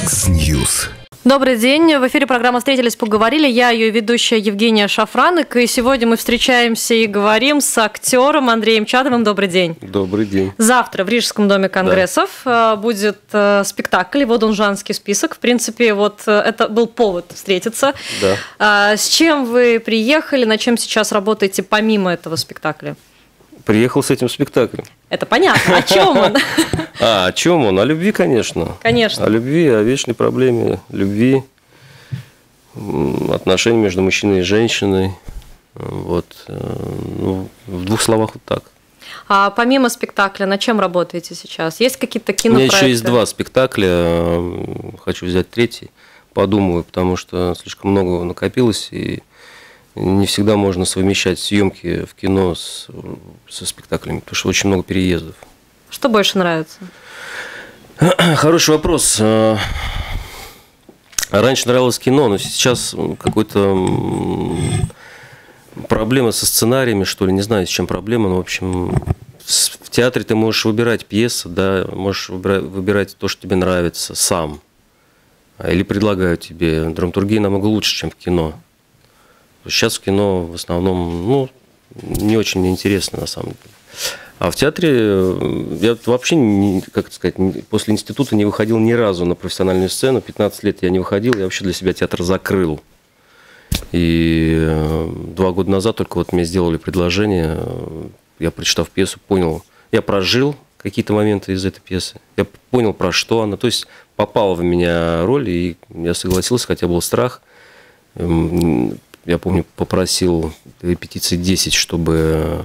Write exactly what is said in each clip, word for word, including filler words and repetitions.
Яндекс.Ньюс. Добрый день. В эфире программа «Встретились, поговорили». Я ее ведущая Евгения Шафранык. И сегодня мы встречаемся и говорим с актером Андреем Чадовым. Добрый день. Добрый день. Завтра в Рижском доме конгрессов да. будет спектакль «Вот он, женский список». В принципе, вот это был повод встретиться. Да. С чем вы приехали, над чем сейчас работаете помимо этого спектакля? Приехал с этим спектаклем. Это понятно. О чем он? А, о чем он? О любви, конечно. Конечно. О любви, о вечной проблеме любви, отношений между мужчиной и женщиной. Вот. Ну, в двух словах вот так. А помимо спектакля, над чем работаете сейчас? Есть какие-то кинопроекты? У меня еще есть два спектакля. Хочу взять третий. Подумаю, потому что слишком много накопилось, и не всегда можно совмещать съемки в кино с, со спектаклями, потому что очень много переездов. Что больше нравится? Хороший вопрос. Раньше нравилось кино, но сейчас какой-то проблема со сценариями, что ли, не знаю, с чем проблема, но, в общем, в театре ты можешь выбирать пьесы, да, можешь выбирать, выбирать то, что тебе нравится, сам. Или предлагают тебе. Драматургия намного лучше, чем в кино. Сейчас в кино в основном, ну, не очень интересно, на самом деле. А в театре я вообще, не, как сказать, после института не выходил ни разу на профессиональную сцену. пятнадцать лет я не выходил, я вообще для себя театр закрыл. И два года назад только вот мне сделали предложение, я, прочитав пьесу, понял, я прожил какие-то моменты из этой пьесы, я понял, про что она, то есть попала в меня роль, и я согласился, хотя был страх. Я помню, попросил репетиции десять, чтобы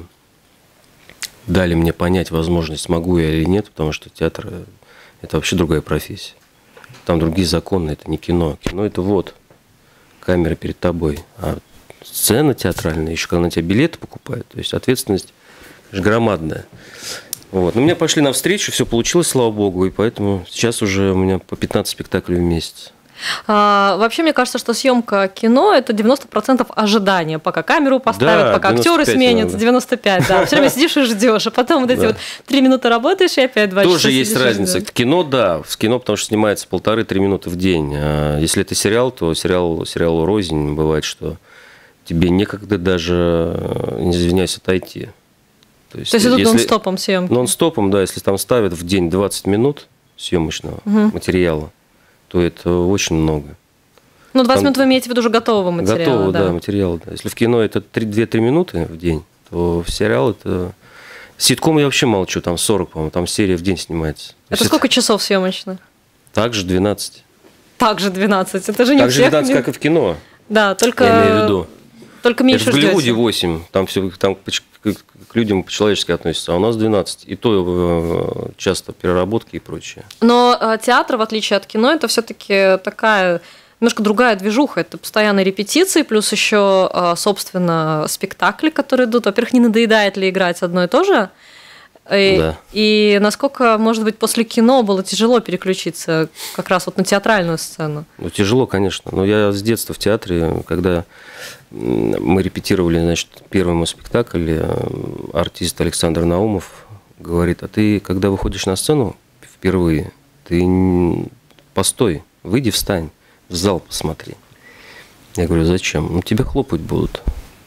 дали мне понять возможность, могу я или нет, потому что театр – это вообще другая профессия. Там другие законы, это не кино. Кино – это вот, камера перед тобой. А сцена театральная, еще когда на тебя билеты покупают, то есть ответственность же громадная. Вот. Но меня пошли навстречу, все получилось, слава богу, и поэтому сейчас уже у меня по пятнадцать спектаклей в месяц. А, вообще, мне кажется, что съемка кино – это девяносто процентов ожидания, пока камеру поставят, да, пока актеры сменятся, девяносто пять, да. Все время сидишь и ждешь, а потом вот эти да. вот три минуты работаешь и опять два часа. Тоже есть разница. В кино, да, в кино, потому что снимается полторы-три минуты в день. А если это сериал, то сериал, сериалу рознь бывает, что тебе некогда даже, не извиняюсь, отойти. То есть, то есть идут если, нон-стопом съемки? Нон-стопом, да, если там ставят в день двадцать минут съемочного угу. материала, то это очень много. Ну, двадцать минут вы имеете в виду уже готового материала? Готового, да, да, материала. Да. Если в кино это две-три минуты в день, то в сериал это... Ситком я вообще молчу, там сорок, по-моему, там серия в день снимается. Это Если сколько это... часов съемочно? Также двенадцать. Также двенадцать, это же не Также всех... двенадцать, как и в кино. Да, только... Я имею в виду. Только меньше это в Голливуде ждете. восемь, там все там к людям по-человечески относятся, а у нас двенадцать. И то часто переработки и прочее. Но театр, в отличие от кино, это все-таки такая немножко другая движуха. Это постоянные репетиции, плюс еще, собственно, спектакли, которые идут. Во-первых, не надоедает ли играть одно и то же? И, да. и насколько, может быть, после кино было тяжело переключиться как раз вот на театральную сцену? Ну, тяжело, конечно. Но я с детства в театре, когда мы репетировали, значит, первый мой спектакль, артист Александр Наумов говорит: а ты, когда выходишь на сцену впервые, ты постой, выйди, встань, в зал посмотри. Я говорю: зачем? Ну, тебя хлопать будут.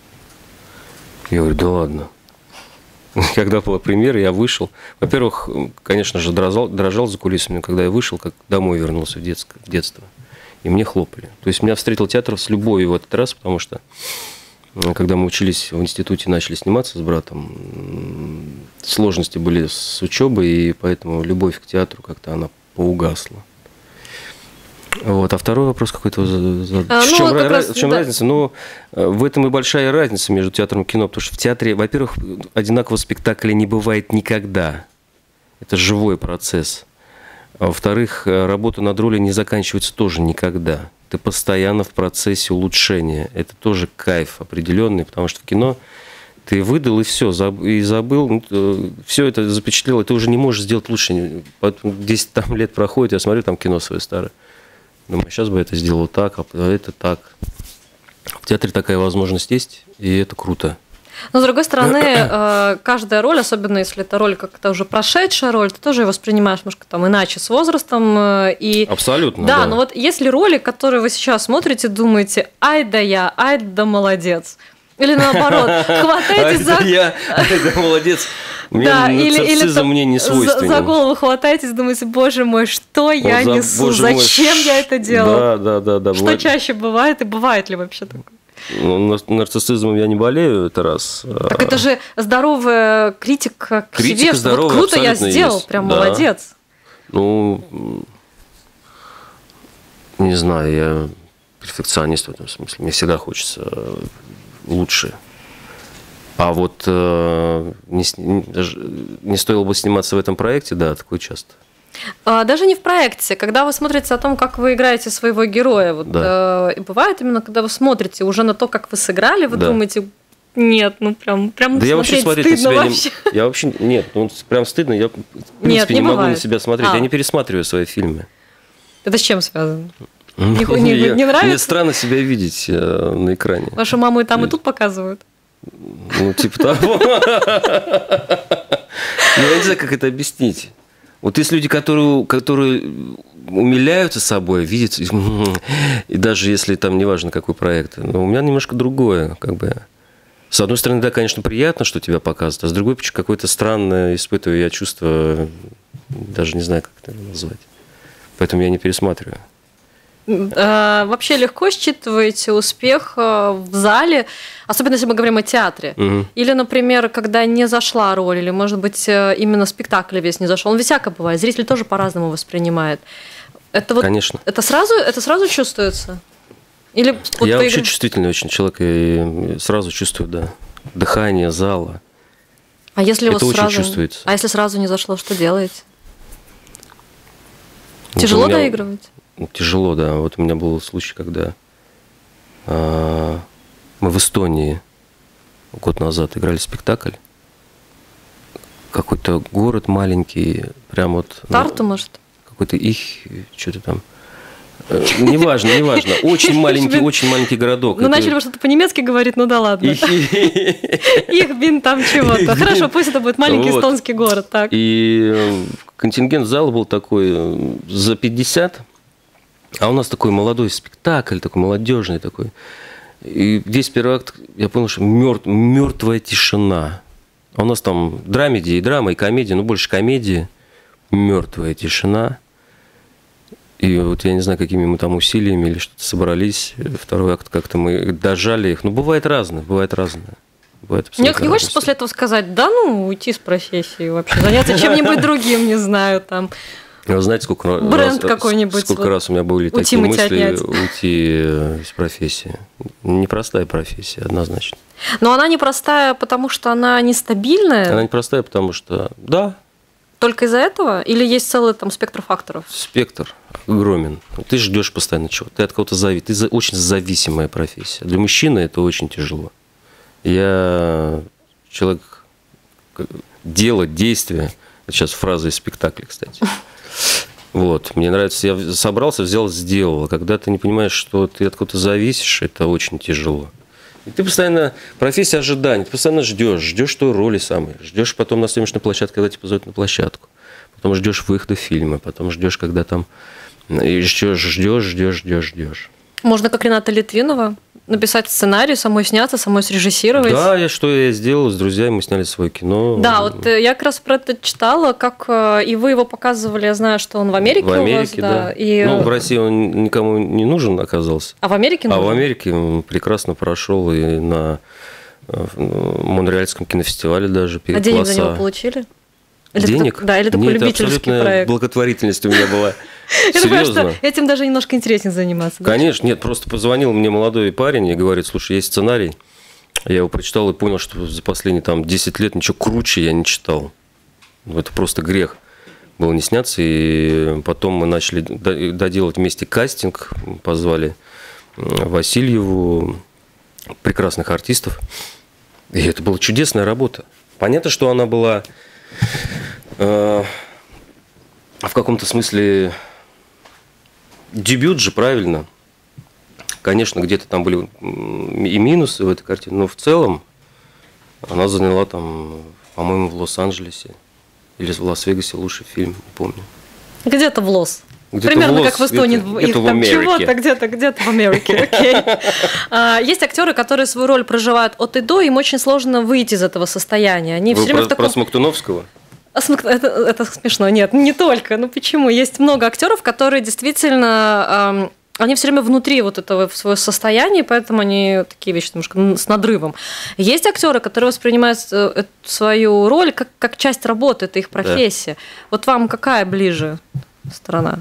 Я говорю: да ладно. Когда была премьера, я вышел. Во-первых, конечно же, дрожал, дрожал за кулисами, когда я вышел, как домой вернулся в детство, в детство. И мне хлопали. То есть меня встретил театр с любовью в этот раз, потому что, когда мы учились в институте, начали сниматься с братом, сложности были с учебой, и поэтому любовь к театру как-то она поугасла. Вот. А второй вопрос какой-то задал. А, в чем, ну, раз, раз, в чем да. разница? Ну, в этом и большая разница между театром и кино, потому что в театре, во-первых, одинакового спектакля не бывает никогда. Это живой процесс. А во-вторых, работа над ролью не заканчивается тоже никогда. Ты постоянно в процессе улучшения. Это тоже кайф определенный, потому что в кино ты выдал и все, и забыл, все это запечатлел, и ты уже не можешь сделать лучше. десять там лет проходит, я смотрю там кино свое старое. Думаю, сейчас бы это сделал так, а это так. В театре такая возможность есть, и это круто. Но, с другой стороны, каждая роль, особенно если это роль как-то уже прошедшая роль, ты тоже ее воспринимаешь немножко там иначе с возрастом. И... Абсолютно, да. Да, но вот если роли, которые вы сейчас смотрите, думаете, ай да я, ай да молодец. Или наоборот, хватаетесь за... Ай да я, ай да молодец. Да, или, или там мне не свойственен. За, за голову хватаетесь, думаете, боже мой, что я за, несу, зачем мой, я это делаю? Да, да, да, да. Что бывает... чаще бывает и бывает ли вообще такое? Ну, нарциссизмом я не болею, это раз. Так это же здоровая критика к критика себе, здоровая, вот круто я сделал, есть. прям да. молодец. Ну, не знаю, я перфекционист в этом смысле. Мне всегда хочется лучше. А вот э, не, не, не стоило бы сниматься в этом проекте, да, такое часто. Даже не в проекте, когда вы смотрите о том, как вы играете своего героя. Вот, да. э, бывает именно, когда вы смотрите уже на то, как вы сыграли, вы да. думаете, нет, ну прям, прям да смотреть я вообще смотреть стыдно на себя вообще. Не, я вообще, нет, ну прям стыдно, я в принципе нет, не, не могу бывает. на себя смотреть, а. я не пересматриваю свои фильмы. Это с чем связано? Не, не, не, не нравится? Мне странно себя видеть э, на экране. Вашу маму и там, и тут показывают? Ну, типа того. Я не знаю, как это объяснить. Вот есть люди, которые, которые умиляются собой, видят, и даже если там неважно какой проект, но у меня немножко другое, как бы. С одной стороны, да, конечно, приятно, что тебя показывают, а с другой, почему какое-то странное испытываю я чувство, даже не знаю, как это назвать. Поэтому я не пересматриваю. А, вообще легко считываете успех в зале, особенно если мы говорим о театре. Угу. Или, например, когда не зашла роль, или, может быть, именно спектакль весь не зашел. Он ведь всяко бывает, зритель тоже по-разному воспринимает. Это вот, конечно. Это сразу, это сразу чувствуется? Или вот я поигр... вообще чувствительный очень человек, и сразу чувствую, да, дыхание зала. А если это у вас очень сразу... чувствуется. А если сразу не зашло, что делаете? Тяжело меня... доигрывать? Тяжело, да. Вот у меня был случай, когда а, мы в Эстонии год назад играли спектакль. Какой-то город маленький, прям вот... Тарту, ну, может? Какой-то их, что-то там... Неважно, неважно. Очень маленький, очень маленький городок. Ну, начали что-то по-немецки говорить, ну да ладно. Их бин там чего-то. Хорошо, пусть это будет маленький эстонский город, так. И контингент зала был такой за пятьдесят. А у нас такой молодой спектакль, такой молодежный такой. И весь первый акт, я понял, что мертв, мертвая тишина. А у нас там драмеди и драма, и комедия, ну больше комедии. Мертвая тишина. И вот я не знаю, какими мы там усилиями или что-то собрались. Второй акт как-то мы дожали их. Ну, бывает разное, бывает разное. Бывает Мне не хочется после этого сказать, да ну, уйти с профессии вообще, заняться чем-нибудь другим, не знаю, там... Вы знаете, сколько бренд раз, какой-нибудь. Сколько вот раз у меня были такие мысли уйти из профессии. Непростая профессия, однозначно. Но она непростая, потому что она нестабильная? Она непростая, потому что, да. Только из-за этого? Или есть целый там спектр факторов? Спектр огромен. Ты ждешь постоянно чего-то, ты от кого-то зависишь. Ты очень зависимая профессия. Для мужчины это очень тяжело. Я человек делать действия. Это сейчас фраза из спектакля, кстати. Вот, мне нравится, я собрался, взял, сделал. А когда ты не понимаешь, что ты от кого-то зависишь, это очень тяжело. И ты постоянно, профессия ожидания, ты постоянно ждешь, ждешь той роли самой, ждешь потом на съемочной площадке, когда тебя позовут на площадку, потом ждешь выхода фильма, потом ждешь, когда там, и ждешь, ждешь, ждешь, ждешь, ждешь. Можно, как Рената Литвинова, написать сценарий, самой сняться, самой срежиссировать. Да, я что я сделал, с друзьями мы сняли свое кино. Да, вот я как раз про это читала, как и вы его показывали, я знаю, что он в Америке в Америке, у вас, да. да. И... Ну, в России он никому не нужен оказался. А в Америке нужен? А в Америке он прекрасно прошел и на Монреальском кинофестивале даже. А денег за него получили? Или денег? Это, да, или такой Нет, любительский это проект? Благотворительность у меня была. Я думаю, что Серьезно? этим даже немножко интереснее заниматься. Конечно, нет, просто позвонил мне молодой парень и говорит, слушай, есть сценарий. Я его прочитал и понял, что за последние там десять лет ничего круче я не читал. Это просто грех было не сняться. И потом мы начали доделать вместе кастинг, позвали Васильеву, прекрасных артистов. И это была чудесная работа. Понятно, что она была э, в каком-то смысле дебют же, правильно. Конечно, где-то там были и минусы в этой картине, но в целом Она заняла там, по-моему, в Лос-Анджелесе или в Лас-Вегасе лучший фильм, не помню. Где-то в Лос. Где-то Примерно в Лос, как в Эстонии, где-то, их где-то там в чего-то, где-то, где-то в Америке, окей. А, есть актеры, которые свою роль проживают от и до, им очень сложно выйти из этого состояния. Они Вы все время про, в таком... про Смоктуновского? Это, это смешно, нет, не только. Ну почему? Есть много актеров, которые действительно... Они все время внутри вот этого своего состояния, поэтому они такие вещи немножко с надрывом. Есть актеры, которые воспринимают свою роль как, как часть работы, это их профессия. Да. Вот вам какая ближе сторона?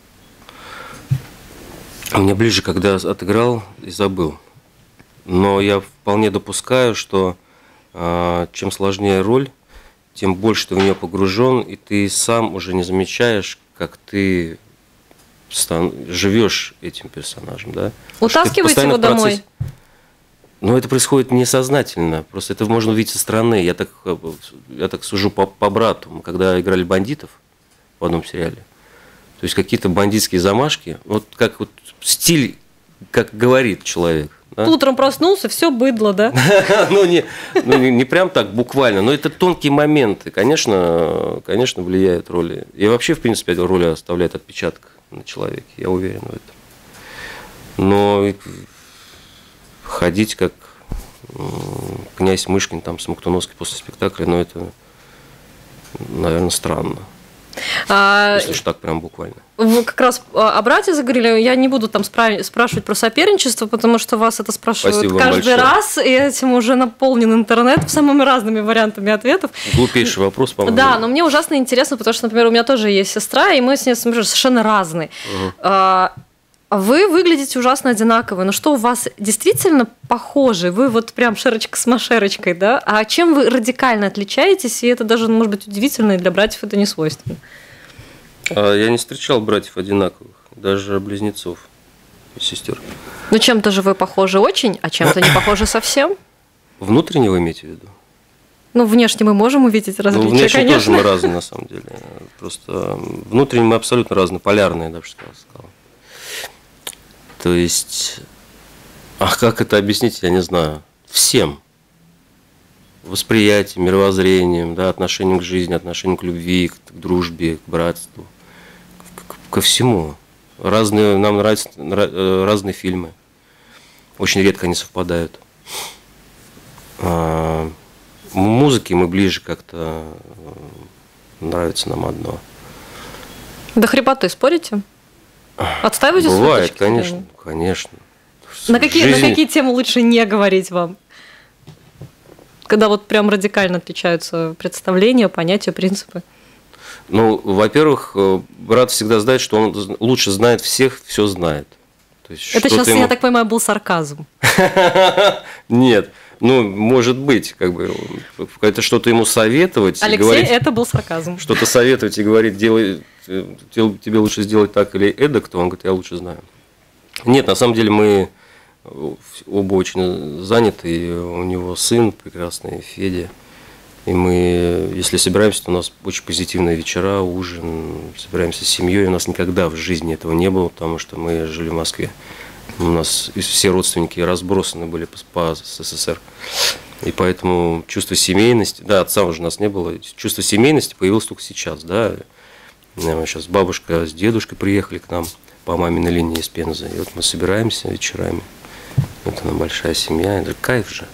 Мне ближе, когда отыграл и забыл. Но я вполне допускаю, что э, чем сложнее роль, тем больше ты в нее погружен, и ты сам уже не замечаешь, как ты живешь этим персонажем, да? Утаскиваете его домой? Но это происходит несознательно, просто это можно увидеть со стороны. Я так, я так сужу по, по брату, мы когда играли бандитов в одном сериале, то есть какие-то бандитские замашки, вот как вот стиль, как говорит человек. Да? Утром проснулся, все быдло, да? Ну, не, ну не, не прям так буквально, но это тонкие моменты, конечно, конечно, влияют роли. И вообще, в принципе, эта роль оставляет отпечаток на человеке, я уверен в этом. Но ходить как князь Мышкин, там, Смоктуновский после спектакля, ну, это, наверное, странно. А, если уж так прям буквально. Вы как раз о брате заговорили. Я не буду там спра- спрашивать про соперничество, потому что вас это спрашивают Спасибо каждый раз, и этим уже наполнен интернет самыми разными вариантами ответов. Глупейший вопрос, по-моему. Да, но мне ужасно интересно, потому что, например, у меня тоже есть сестра, и мы с ней совершенно разные. Угу. А, вы выглядите ужасно одинаково, но что у вас действительно похожи? Вы вот прям шерочка с машерочкой, да? А чем вы радикально отличаетесь? И это даже, может быть, удивительно, и для братьев это не свойственно. А я не встречал братьев одинаковых, даже близнецов и сестер. Ну чем-то же вы похожи очень, а чем-то не похожи совсем? Внутренне вы имеете в виду? Ну, внешне мы можем увидеть различия, ну, внешне конечно. тоже мы разные, на самом деле. Просто внутренне мы абсолютно разные, полярные, я даже сказал. То есть, а как это объяснить, я не знаю. Всем. Восприятием, мировоззрением, да, отношением к жизни, отношением к любви, к, к дружбе, к братству, к, к, ко всему. Разные, нам нравятся разные фильмы. Очень редко они совпадают. А, музыки мы ближе как-то, нравится нам одно. До хрипоты спорите? Отстаиваете свою Бывает, точку конечно, зрения? конечно. На какие, Жизнь... на какие темы лучше не говорить вам? Когда вот прям радикально отличаются представления, понятия, принципы? Ну, во-первых, брат всегда знает, что он лучше знает всех, все знает. То есть, это сейчас, ему... я так понимаю, был сарказм. Нет. Ну, может быть, как бы, это что-то ему советовать. Алексей, говорить, это был сарказм. Что-то советовать и говорить, делай, тебе лучше сделать так или эдак, то он говорит, я лучше знаю. Нет, на самом деле мы оба очень заняты, и у него сын прекрасный, Федя. И мы, если собираемся, то у нас очень позитивные вечера, ужин, собираемся с семьей. У нас никогда в жизни этого не было, потому что мы жили в Москве. У нас все родственники разбросаны были по, по СССР. И поэтому чувство семейности, да, отца уже у нас не было, чувство семейности появилось только сейчас, да. Сейчас бабушка с дедушкой приехали к нам по маминой линии из Пензы. И вот мы собираемся вечерами. Вот она большая семья, это кайф же.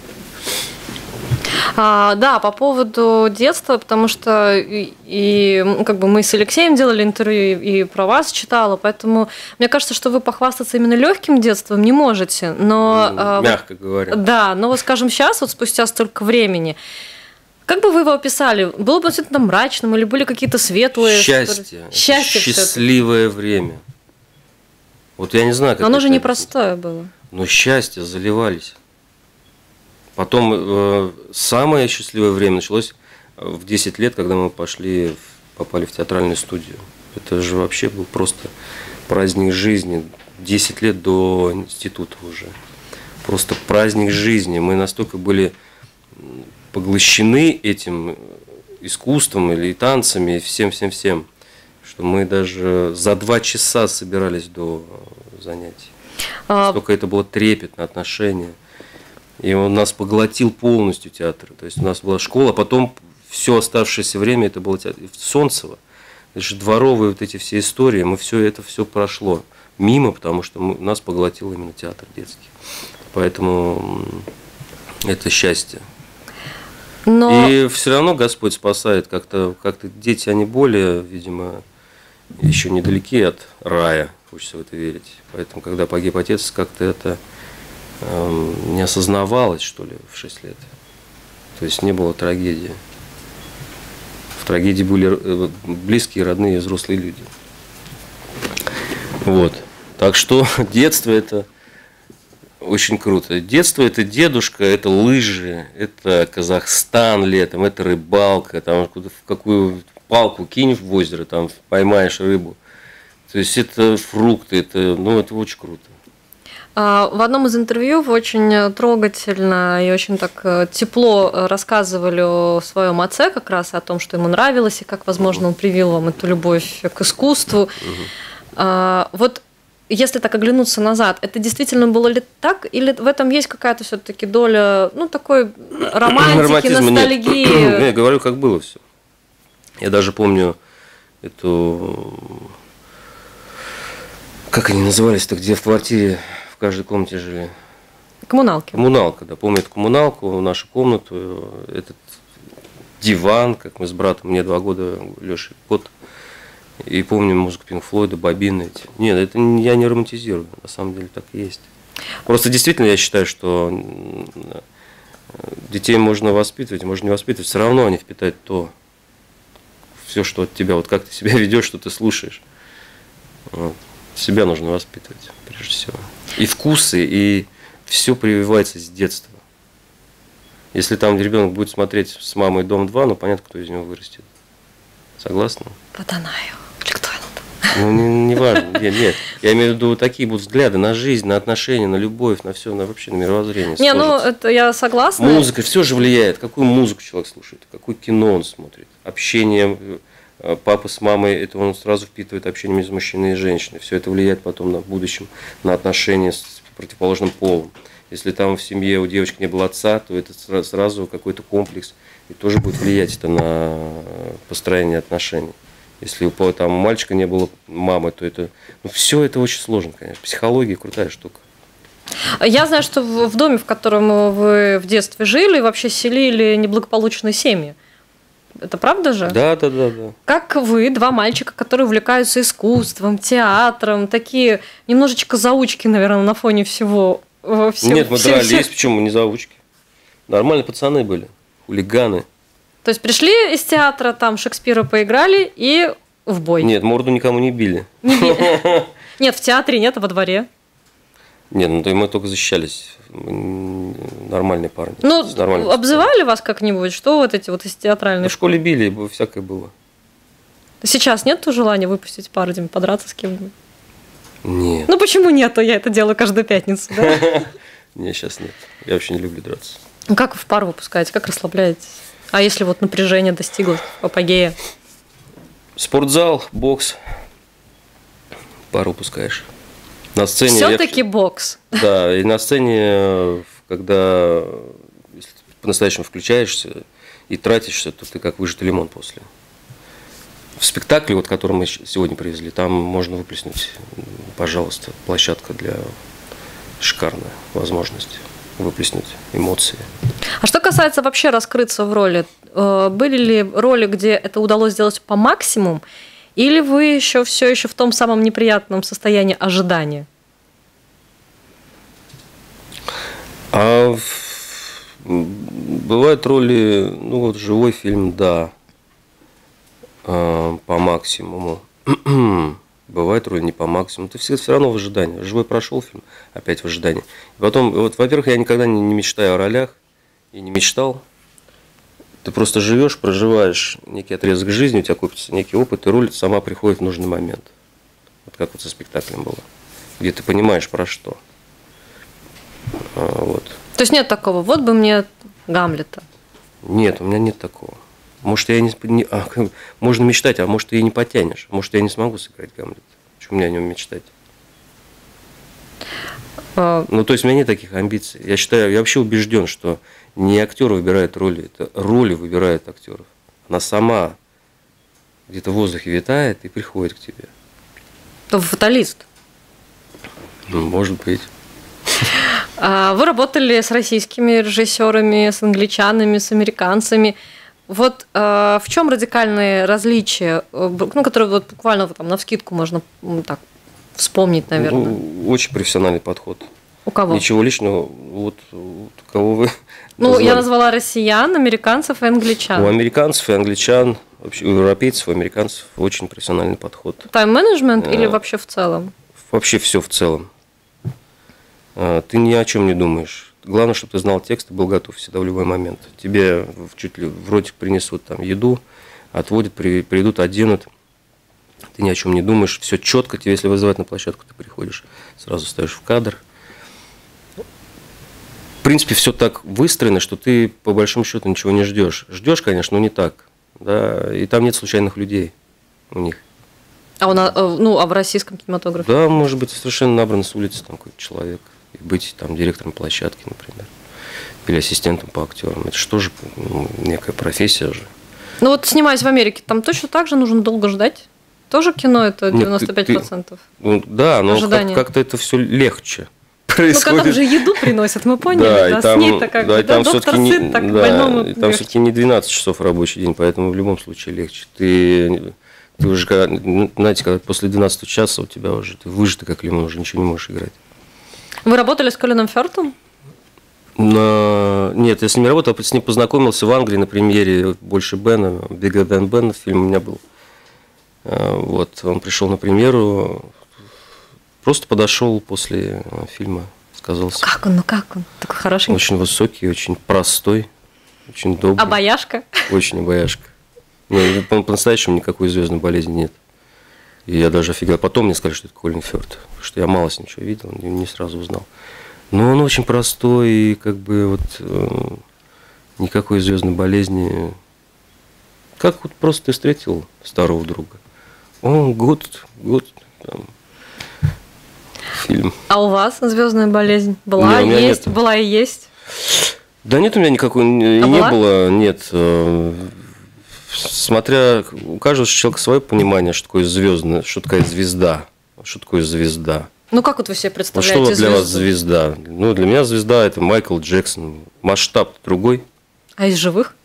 А, да, по поводу детства, потому что и, и как бы мы с Алексеем делали интервью, и, и про вас читала, поэтому мне кажется, что вы похвастаться именно легким детством не можете. Но, ну, мягко вот, говоря. Да, но вот скажем сейчас, вот спустя столько времени, как бы вы его описали? Было бы действительно мрачным или были какие-то светлые? Счастье. Счастье. Счастливое время. Вот я не знаю, как но оно это... же непростое было. Но счастье, заливались. Потом э, самое счастливое время началось в десять лет, когда мы пошли, попали в театральную студию. Это же вообще был просто праздник жизни. десять лет до института уже. Просто праздник жизни. Мы настолько были поглощены этим искусством или танцами, и всем-всем-всем, что мы даже за два часа собирались до занятий. Настолько а... это было трепетное отношение. И он нас поглотил полностью театр. То есть у нас была школа, а потом все оставшееся время это было театр. Солнцево. Значит, дворовые вот эти все истории, мы все это все прошло мимо, потому что мы, нас поглотил именно театр детский. Поэтому это счастье. Но... И все равно Господь спасает. Как-то как-то дети, они более, видимо, еще недалеки от рая, хочется в это верить. Поэтому, когда погиб отец, как-то это э, не осознавалось, что ли, в шесть лет. То есть не было трагедии. В трагедии были близкие, родные, взрослые люди. Вот. Так что детство – это очень круто. Детство – это дедушка, это лыжи, это Казахстан летом, это рыбалка. Там в какую палку кинь в озеро, там поймаешь рыбу. То есть это фрукты, это, ну, это очень круто. В одном из интервью вы очень трогательно и очень так тепло рассказывали о своем отце, как раз о том, что ему нравилось, и как, возможно, он привил вам эту любовь к искусству. Uh-huh. Вот если так оглянуться назад, это действительно было ли так, или в этом есть какая-то все-таки доля, ну, такой романтики, ностальгии? Нет. Я говорю, как было все. Я даже помню эту... Как они назывались-то, где в квартире в каждой комнате жили? Коммуналки. Коммуналка, да. Помню эту коммуналку, нашу комнату, этот диван, как мы с братом, мне два года, Лёше год. И помню музыку Пинк Флойда, бобины эти. Нет, это я не романтизирую, на самом деле так и есть. Просто действительно я считаю, что детей можно воспитывать, можно не воспитывать, все равно они впитают то, все, что от тебя, вот как ты себя ведешь, что ты слушаешь. Вот. Себя нужно воспитывать, прежде всего. И вкусы, и все прививается с детства. Если там ребенок будет смотреть с мамой «Дом-два», ну понятно, кто из него вырастет. Согласна? Потанаю. Или кто это там? Ну, не, не важно. Нет, нет. Я имею в виду такие будут взгляды на жизнь, на отношения, на любовь, на все, на вообще на мировоззрение. Не, ну это я согласна. Музыка, все же влияет. Какую музыку человек слушает, какое кино он смотрит. Общение папы с мамой, это он сразу впитывает общение между мужчиной и женщиной. Все это влияет потом на будущем, на отношения с противоположным полом. Если там в семье у девочки не было отца, то это сразу какой-то комплекс. И тоже будет влиять это на построение отношений. Если у, там, у мальчика не было мамы, то это... Ну, все это очень сложно, конечно. Психология крутая штука. Я знаю, что в, в доме, в котором вы в детстве жили, вообще селили неблагополучные семьи. Это правда же? Да, да, да, да. Как вы, два мальчика, которые увлекаются искусством, театром, такие немножечко заучки, наверное, на фоне всего... всего Нет, мы всего, дрались, всего... почему не заучки? Нормальные пацаны были, хулиганы. То есть пришли из театра, там Шекспира поиграли и в бой? Нет, морду никому не били. Не били. Нет, в театре нет, а во дворе. Нет, ну то мы только защищались. Мы нормальные парни. Ну, обзывали вас как-нибудь? Что вот эти вот из театральной? В школе били, всякое было. Сейчас нет желания выпустить пар, подраться с кем-нибудь? Нет. Ну почему нет? Я это делаю каждую пятницу, да? Нет, сейчас нет. Я вообще не люблю драться. Ну как вы в пар выпускаете? Как расслабляетесь? А если вот напряжение достигло апогея? Спортзал, бокс. Пар выпускаешь. На сцене все-таки я... бокс. Да, и на сцене, когда если ты по-настоящему включаешься и тратишься, то ты как выжатый лимон после. В спектакле, вот, который мы сегодня привезли, там можно выплеснуть, пожалуйста, площадка для шикарная возможность выплеснуть эмоции. А что касается вообще раскрыться в роли, были ли роли, где это удалось сделать по максимуму, или вы еще все еще в том самом неприятном состоянии ожидания? А бывают роли, ну вот живой фильм, да, по максимуму. Бывает роли не по максимуму. Ты все, все равно в ожидании. Живой прошел фильм, опять в ожидании. И потом, вот, во-первых, я никогда не, не мечтаю о ролях и не мечтал. Ты просто живешь, проживаешь некий отрезок жизни, у тебя копится некий опыт, и роль сама приходит в нужный момент. Вот как вот со спектаклем было. Где ты понимаешь, про что. А, вот. То есть нет такого, вот бы мне Гамлета? Нет, у меня нет такого. Может, я не, не а, можно мечтать, а может, ты и не потянешь. Может, я не смогу сыграть Гамлета. Почему мне о нем мечтать? А... Ну, то есть у меня нет таких амбиций. Я считаю, я вообще убежден, что не актер выбирает роли, это роли выбирают актеров. Она сама где-то в воздухе витает и приходит к тебе. Вы фаталист. Ну, может быть. Вы работали с российскими режиссерами, с англичанами, с американцами. Вот в чем радикальные различия, ну, которые вот буквально там навскидку можно так вспомнить, наверное? Ну, очень профессиональный подход. У кого? Ничего личного. Вот у кого вы. Ну, назвали. Я назвала россиян, американцев и англичан. У американцев и англичан, вообще, у европейцев, у американцев очень профессиональный подход. Тайм-менеджмент или вообще в целом? Вообще все в целом. Ты ни о чем не думаешь. Главное, чтобы ты знал текст и был готов всегда в любой момент. Тебе чуть ли в ротик принесут там еду, отводят, придут, оденут. Ты ни о чем не думаешь. Все четко. Тебе, если вызывать на площадку, ты приходишь, сразу ставишь в кадр. В принципе, все так выстроено, что ты по большому счету ничего не ждешь. Ждешь, конечно, но не так. Да? И там нет случайных людей у них. А, у нас, ну, а в российском кинематографе? Да, может быть, совершенно набран с улицы там какой-то человек. И быть там директором площадки, например. Или ассистентом по актерам. Это что же ну, некая профессия же. Ну вот снимаясь в Америке, там точно так же нужно долго ждать? Тоже кино это девяносто пять процентов? Нет, ты, ты, ну, да, но как, как-то это все легче происходит. Ну, когда там же еду приносят, мы поняли, да, да, и там, снить-то как да, бы, и там да, доктор не, сын, так да, больному и там все-таки не двенадцать часов рабочий день, поэтому в любом случае легче. Ты, ты уже, знаете, когда после двенадцатого часа у тебя уже, ты выжатый как лимон, уже ничего не можешь играть. Вы работали с Колином Фёртом? На... Нет, я с ним не работал, с ним познакомился в Англии на премьере «Больше Бена», «Bigger Than Ben» фильм у меня был. Вот, он пришел на премьеру, просто подошел после фильма, сказался. Ну как он, ну как он? Такой хороший. Очень высокий, очень простой, очень добрый. Обаяшка? Очень обаяшка. Ну, по-настоящему никакой звездной болезни нет. И я даже офигел. Потом мне сказали, что это Колин Фёрт, что я мало с ним чего видел, не сразу узнал. Но он очень простой, и как бы вот э, никакой звездной болезни. Как вот просто ты встретил старого друга. Он год, год, там, фильм. А у вас звездная болезнь была, не, есть, нет. была и есть? Да нет, у меня никакой не, а не была? было, нет. Смотря, у каждого человека свое понимание, что такое звездная, что такое звезда. Что такое звезда? Ну, как вот вы себе представляете ну, что для звезду? вас звезда? Ну, для меня звезда – это Майкл Джексон. Масштаб другой. А из живых?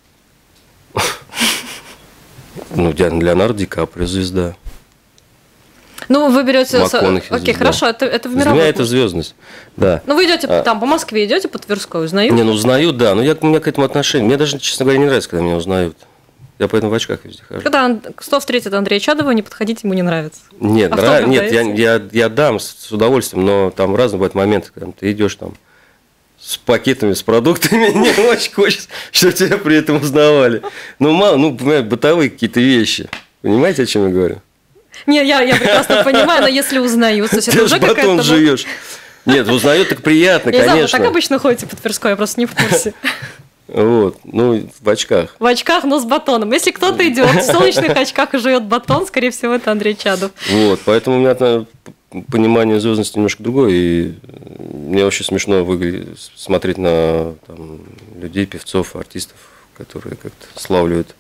Ну, Леонардо Ди Каприо звезда. Ну, вы берете... МакКонахи Окей, звезда. хорошо, это, это в Для мировой... меня это звездность, да. Ну, вы идете а... там, по Москве идете, по Тверской, узнают? Не, ну, узнают, да. Но я, у меня к этому отношение. Мне даже, честно говоря, не нравится, когда меня узнают. Я поэтому в очках везде хожу. Когда кто встретит Андрея Чадова, не подходите, ему не нравится. Нет, нрав... Нет я, я, я дам с удовольствием, но там разные бывают моменты, когда ты идешь там с пакетами, с продуктами, не очень хочется, чтобы тебя при этом узнавали. Ну, мало, ну, бытовые какие-то вещи. Понимаете, о чем я говорю? Нет, я, я прекрасно понимаю, но если узнают, то есть это ты уже же батон какая-то... жуешь. Нет, узнают так приятно, я конечно. Не знаю, вы так обычно ходите по Тверской, я просто не в курсе. Вот, ну, в очках. В очках, но с батоном. Если кто-то идет в солнечных очках и жует батон, скорее всего, это Андрей Чадов. Вот, поэтому у меня понимание звездности немножко другое, и мне вообще смешно выглядит, смотреть на там, людей, певцов, артистов, которые как-то славливают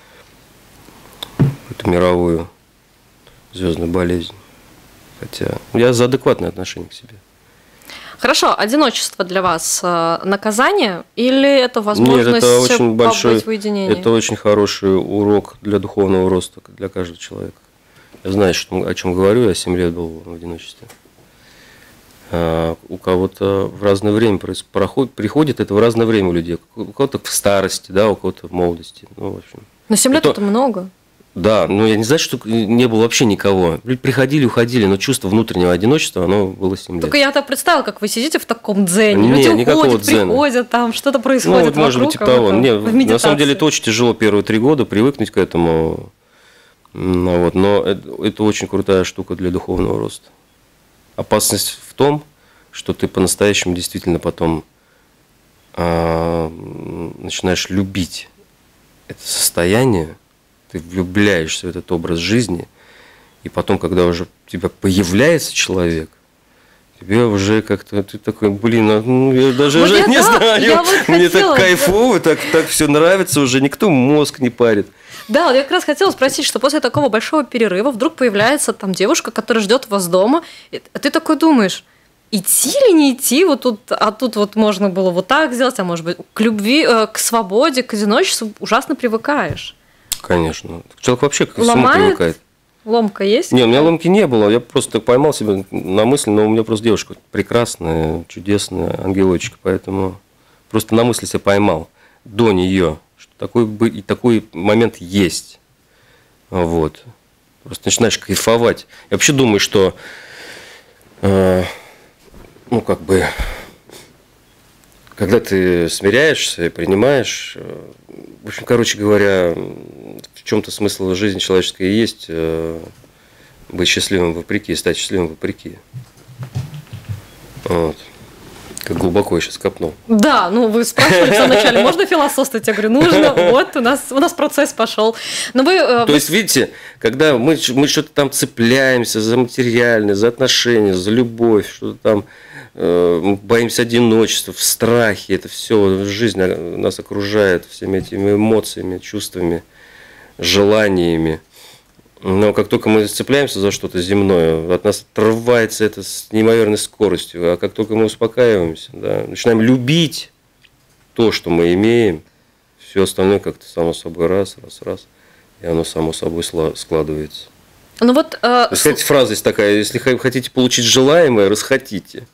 эту мировую звездную болезнь. Хотя я за адекватное отношение к себе. Хорошо, одиночество для вас наказание или это возможность Нет, это очень большой, побыть в уединении? Это очень хороший урок для духовного роста, для каждого человека. Я знаю, что, о чем говорю, я семь лет был в одиночестве. А у кого-то в разное время проходит, приходит это в разное время у людей. У кого-то в старости, да, у кого-то в молодости. Ну, в общем. Но семь лет это, это много. Да, ну я не знаю, что не было вообще никого. Приходили, уходили, но чувство внутреннего одиночества, оно было семь лет. Только я так представила, как вы сидите в таком дзене. Не, люди уходят, дзена. приходят, там что-то происходит. Ну, вот, может быть, типа того. Не, на самом деле это очень тяжело первые три года привыкнуть к этому. Ну, вот, но это, это очень крутая штука для духовного роста. Опасность в том, что ты по-настоящему действительно потом а, начинаешь любить это состояние. Ты влюбляешься в этот образ жизни, и потом, когда уже у тебя появляется человек, тебе уже как-то, ты такой, блин, ну, я даже Вот уже я не да, знаю, я вот мне хотела. так кайфово, так, так все нравится, уже никто мозг не парит. Да, вот я как раз хотела спросить, что после такого большого перерыва вдруг появляется там девушка, которая ждет вас дома, и ты такой думаешь, идти или не идти, вот тут, а тут вот можно было вот так сделать, а может быть к любви, э, к свободе, к одиночеству ужасно привыкаешь. Конечно. Человек вообще ко всему Ломает? привыкает. Ломка есть? Не, у меня ломки не было, я просто поймал себя на мысли, но у меня просто девушка прекрасная, чудесная, ангелочка, поэтому просто на мысли себя поймал до нее, что такой, и такой момент есть. Вот. Просто начинаешь кайфовать. Я вообще думаю, что э, ну, как бы, когда ты смиряешься и принимаешь, в общем, короче говоря, в чем-то смысл жизни человеческой и есть быть счастливым вопреки, стать счастливым вопреки. Вот. Как глубоко я сейчас копнул. Да, ну вы спрашивали в самом начале, можно философствовать? Я говорю, нужно, вот у нас, у нас процесс пошел. Но вы, То вы... есть, видите, когда мы, мы что-то там цепляемся за материальное, за отношения, за любовь, что-то там, э, боимся одиночества, в страхе, это все жизнь нас окружает всеми этими эмоциями, чувствами, желаниями. Но как только мы цепляемся за что-то земное, от нас отрывается это с неимоверной скоростью. А как только мы успокаиваемся, да, начинаем любить то, что мы имеем, все остальное как-то само собой раз, раз, раз, и оно само собой складывается. Ну вот, э, То есть, фраза есть такая: если хотите получить желаемое, расхотите.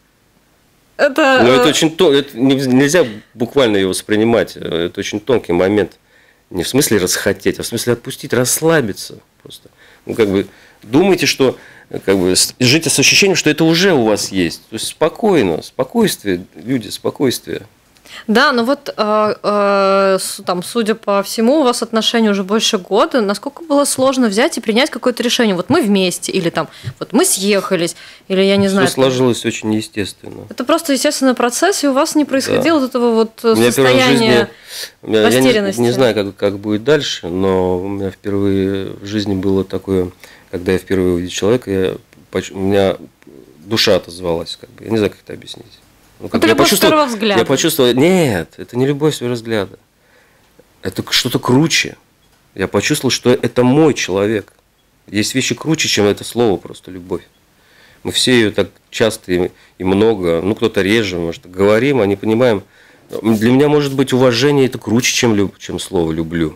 это, Но э... это очень то, это нельзя буквально его воспринимать. Это очень тонкий момент. Не в смысле расхотеть, а в смысле отпустить, расслабиться просто. Ну, как бы, думайте, что как бы, жить с ощущением, что это уже у вас есть. То есть спокойно, спокойствие, люди, спокойствие. Да, ну вот э, э, там, судя по всему, у вас отношения уже больше года. Насколько было сложно взять и принять какое-то решение? Вот мы вместе, или там, вот мы съехались, или я не знаю. Все сложилось очень естественно. Это просто естественный процесс, и у вас не происходило да. вот этого вот у меня состояния жизни, растерянности. Я не, не знаю, как, как будет дальше, но у меня впервые в жизни было такое, когда я впервые увидел человека, я, у меня душа отозвалась, как бы. Я не знаю, как это объяснить. Ну, это я любовь с первого взгляда. Я почувствовал, нет, это не любовь с первого взгляда. Это что-то круче. Я почувствовал, что это мой человек. Есть вещи круче, чем это слово просто любовь. Мы все ее так часто и, и много, ну кто-то реже, может, говорим, а не понимаем. Для меня, может быть, уважение это круче, чем, люб, чем слово «люблю».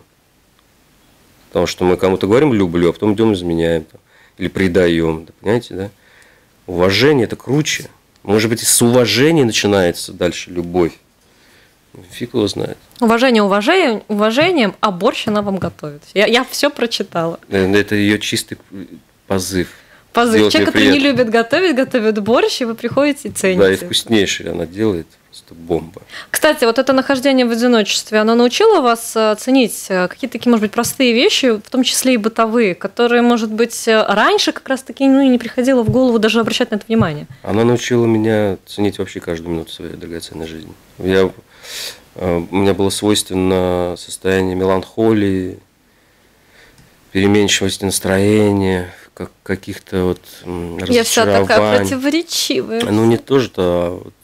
Потому что мы кому-то говорим «люблю», а потом идем изменяем. Там, или предаем. Да, понимаете, да? Уважение это круче. Может быть, с уважения начинается дальше любовь. Фиг его знает. Уважение уважением, уважением, а борщ она вам готовит. Я, я все прочитала. Это ее чистый позыв. Позыв. Человек, который не любит готовить, готовит борщ, и вы приходите и цените. Да, и вкуснейший она делает. Просто бомба. Кстати, вот это нахождение в одиночестве, оно научило вас ценить какие-то такие, может быть, простые вещи, в том числе и бытовые, которые, может быть, раньше как раз-таки ну, не приходило в голову даже обращать на это внимание? Она научила меня ценить вообще каждую минуту своей драгоценной жизни. Я, у меня было свойственно состояние меланхолии, переменчивости настроения, как, каких-то вот разочарований. Я вся такая противоречивая. Ну, не тоже-то, а вот,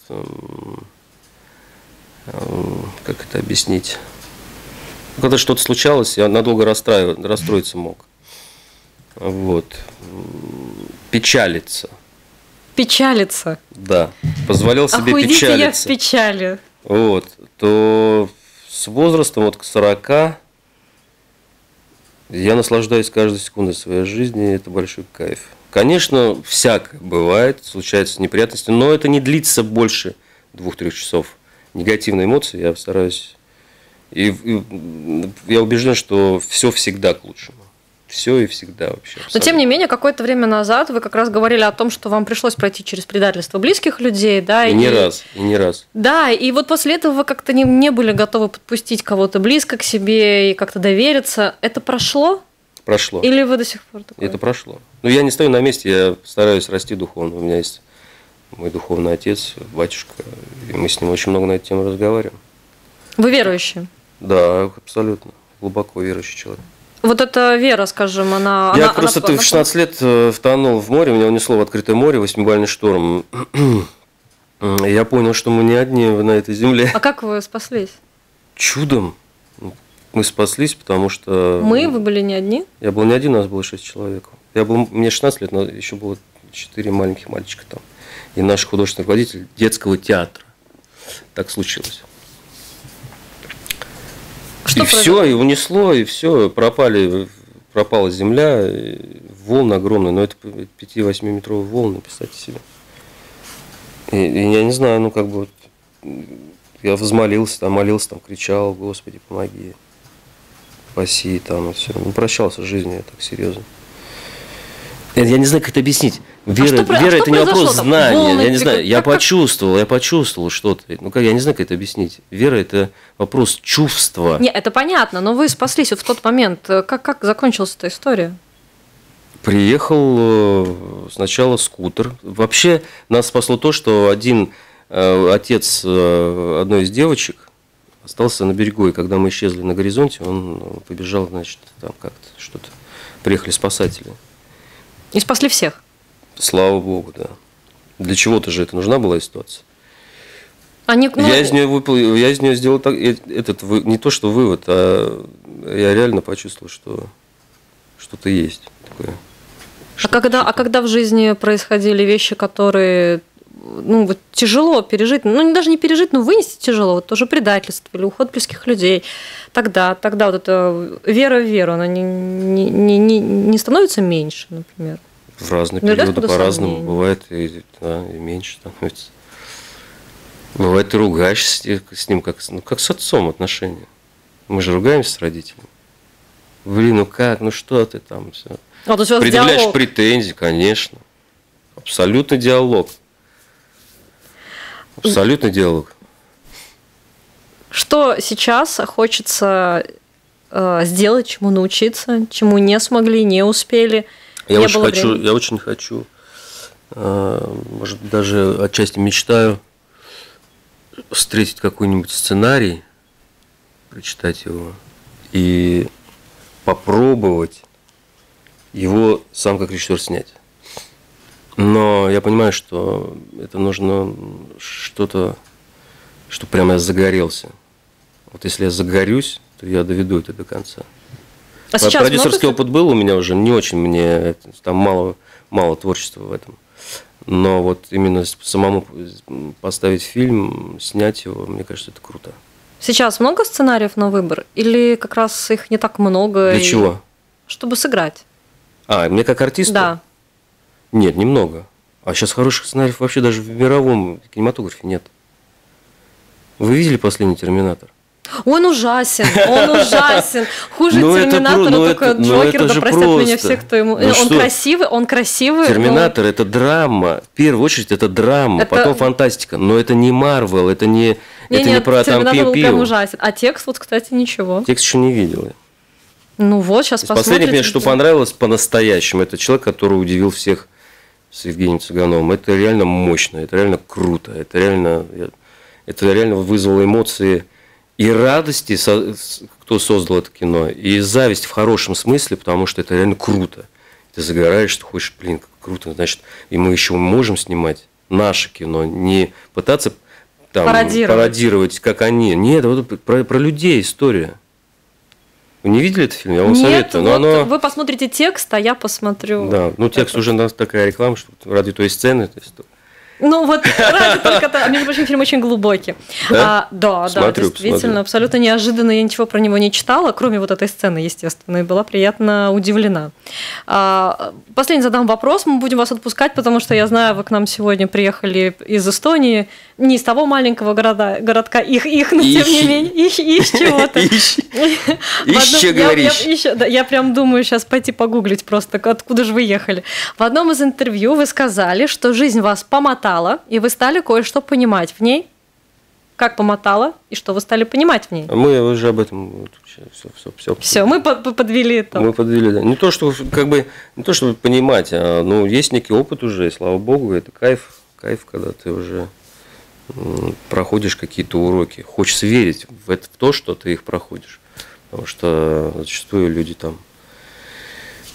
как это объяснить? Когда что-то случалось, я надолго расстроиться мог. Вот. Печалиться. Печалиться? Да. Позволял себе Ах, печалиться. я в печали. Вот. То с возрастом, вот к сорока, я наслаждаюсь каждой секундой своей жизни, и это большой кайф. Конечно, всякое бывает, случаются неприятности, но это не длится больше двух-трех часов. Негативные эмоции я стараюсь. И, и я убежден, что все всегда к лучшему. Все и всегда вообще. Абсолютно. Но тем не менее, какое-то время назад вы как раз говорили о том, что вам пришлось пройти через предательство близких людей, да? И, и не раз, и не раз. Да, и вот после этого вы как-то не, не были готовы подпустить кого-то близко к себе и как-то довериться. Это прошло? Прошло. Или вы до сих пор такой? Это прошло. Но я не стою на месте, я стараюсь расти духовно. У меня есть мой духовный отец, батюшка, и мы с ним очень много на эту тему разговариваем. Вы верующий? Да, абсолютно. Глубоко верующий человек. Вот эта Вера, скажем, она... Я она, просто она, в шестнадцать лет втонул в море, меня унесло в открытое море, восьмибалльный шторм. И я понял, что мы не одни на этой земле. А как вы спаслись? Чудом. Мы спаслись, потому что... Мы? Вы были не одни? Я был не один, у нас было шесть человек. Я был, мне шестнадцать лет, но еще было четыре маленьких мальчика там. И наш художественный руководитель детского театра. Так случилось. Что и все, и унесло, и все, пропали, пропала земля, волны огромные, но это пяти-восьмиметровые волны, представьте себе. И, и я не знаю, ну как бы, я возмолился, там, молился, там, кричал, Господи, помоги, спаси, там, и все. Ну, прощался с жизнью, так серьезно. Я не знаю, как это объяснить. Вера, а что, вера а это не вопрос знания. Волны, я не знаю, как, я как, почувствовал, я почувствовал что-то. Ну как, я не знаю, как это объяснить. Вера это вопрос чувства. Не, это понятно, но вы спаслись вот в тот момент. Как, как закончилась эта история? Приехал сначала скутер. Вообще нас спасло то, что один э, отец э, одной из девочек остался на берегу, и когда мы исчезли на горизонте, он побежал, значит, там как-то что-то. Приехали спасатели. И спасли всех? Слава Богу, да. Для чего-то же это нужна была ситуация. Они, ну... Я из нее выпал, я из нее сделал так, этот, не то что вывод, а я реально почувствовал, что что-то есть такое. А когда, а когда в жизни происходили вещи, которые, ну, вот тяжело пережить, ну, даже не пережить, но вынести тяжело, вот тоже предательство или уход близких людей, тогда, тогда вот эта вера в веру, она не, не, не, не становится меньше, например? В разные периоды по-разному. Бывает и, да, и меньше становится. Бывает, ты ругаешься с ним, как, ну, как с отцом отношения. Мы же ругаемся с родителями. Блин, ну как, ну что ты там все. А, то есть у вас предъявляешь диалог. Претензии, конечно. Абсолютный диалог. Абсолютный диалог. Что сейчас хочется э, сделать, чему научиться, чему не смогли, не успели? Я не очень было хочу, времени. я очень хочу, э, может, даже отчасти мечтаю встретить какой-нибудь сценарий, прочитать его и попробовать его сам как режиссер снять. Но я понимаю, что это нужно что-то, что прямо я загорелся. Вот если я загорюсь, то я доведу это до конца. А сейчас продюсерский много... опыт был у меня уже, не очень мне, там мало, мало творчества в этом. Но вот именно самому поставить фильм, снять его, мне кажется, это круто. Сейчас много сценариев на выбор? Или как раз их не так много? Для и... чего? Чтобы сыграть. А, мне как артисту? Да. Нет, немного. А сейчас хороших сценариев вообще даже в мировом кинематографе нет. Вы видели последний «Терминатор»? Он ужасен, он ужасен. Хуже ну, Терминатора, это, только это, Джокер, да простят просто. меня все, кто ему... Ну, он что? красивый, он красивый. Терминатор но... это драма. В первую очередь это драма, это... потом фантастика. Но это не Марвел, это не, не, это нет, не про там Терминатор был прям пиу-пиу. ужасен. А текст, вот, кстати, ничего. Текст еще не видел я. Ну вот, сейчас посмотрите. Последнее, мне, что понравилось по-настоящему, это человек, который удивил всех с Евгением Цыгановым. Это реально мощно, это реально круто, это реально, это реально вызвало эмоции и радости, кто создал это кино, и зависть в хорошем смысле, потому что это реально круто. Ты загораешь, ты хочешь, блин, как круто, значит, и мы еще можем снимать наше кино, не пытаться там, пародировать. пародировать, как они. Нет, вот про, про людей история. Вы не видели этот фильм? Я вам Нет, советую. Но вот оно... вы посмотрите текст, а я посмотрю. Да, ну текст это... уже у нас такая реклама, что ради той сцены. То есть... Ну вот ради только того. Между прочим, фильм очень глубокий. Да, а, да, смотрю, да, действительно, посмотрю. абсолютно неожиданно. Я ничего про него не читала, кроме вот этой сцены, естественно, и была приятно удивлена. А, последний задам вопрос. Мы будем вас отпускать, потому что я знаю, вы к нам сегодня приехали из Эстонии, не из того маленького города, городка, их, их, но тем не менее, из чего-то. Ище говоришь. Я прям думаю сейчас пойти погуглить просто, откуда же вы ехали. В одном из интервью вы сказали, что жизнь вас помотала, и вы стали кое-что понимать в ней. Как помотала, и что вы стали понимать в ней? Мы уже об этом все, все, все. Все, мы подвели это. Мы подвели, да. Не то, что как бы не то, чтобы понимать, а ну есть некий опыт уже, и слава богу, это кайф, кайф, когда ты уже проходишь какие-то уроки. Хочется верить в это, в то, что ты их проходишь, потому что зачастую люди там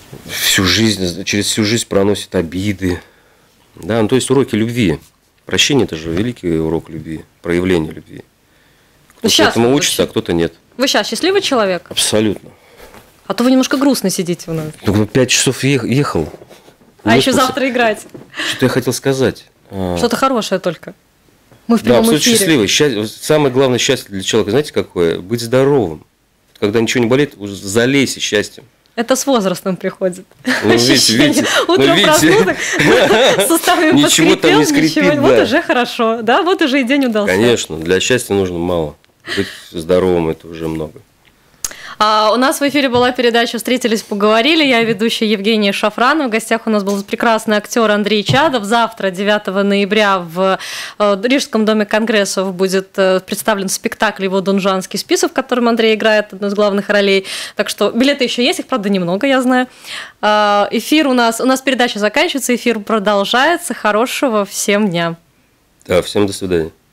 всю жизнь, через всю жизнь проносит обиды. Да, ну, то есть уроки любви. Прощение – это же великий урок любви, проявление любви. Кто-то этому учится, а кто-то нет. Вы сейчас счастливый человек? Абсолютно. А то вы немножко грустно сидите у нас. Ну, пять часов ехал. А еще завтра играть. Что я хотел сказать? Что-то хорошее только. Мы в да, прямом абсолютно эфире. счастливый. Счастье, самое главное счастье для человека, знаете, какое? Быть здоровым. Когда ничего не болит, уже залейся счастьем. Это с возрастом приходит. Ну, видите, видите, утром ну, видите. проснутых, суставами Ничего там не скрипит, ничего, да. вот уже хорошо, да, вот уже и день удался. Конечно, для счастья нужно мало. Быть здоровым – это уже много. А у нас в эфире была передача «Встретились, поговорили». Я ведущая Евгения Шафранова. В гостях у нас был прекрасный актер Андрей Чадов. Завтра, девятого ноября, в Рижском доме конгрессов будет представлен спектакль его «Донжуанский список», в котором Андрей играет одну из главных ролей. Так что билеты еще есть, их, правда, немного, я знаю. Эфир у нас, у нас передача заканчивается, эфир продолжается. Хорошего всем дня. Да, всем до свидания.